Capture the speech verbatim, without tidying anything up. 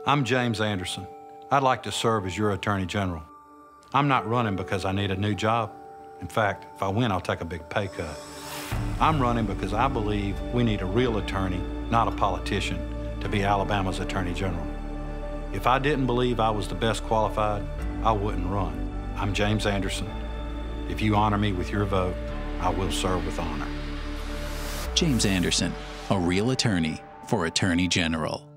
I'm James Anderson. I'd like to serve as your Attorney General. I'm not running because I need a new job. In fact, if I win, I'll take a big pay cut. I'm running because I believe we need a real attorney, not a politician, to be Alabama's Attorney General. If I didn't believe I was the best qualified, I wouldn't run. I'm James Anderson. If you honor me with your vote, I will serve with honor. James Anderson, a real attorney for Attorney General.